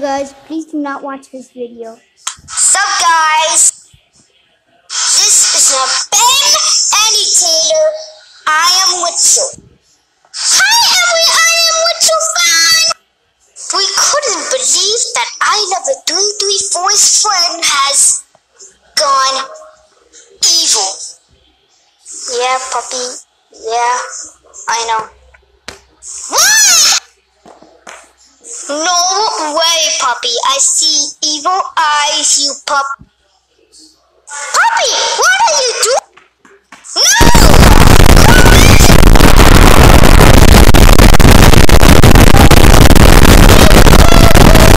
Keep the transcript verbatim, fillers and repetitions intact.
guys, please do not watch this video. Sup guys, this is not Ben Andy Taylor. I am with you. Hi every I am with you fan. We couldn't believe that I Love It three three four's friend has gone evil. Yeah, puppy. Yeah, I know. What? No way, puppy. I see evil eyes, you pup. Puppy, what are you doing? No!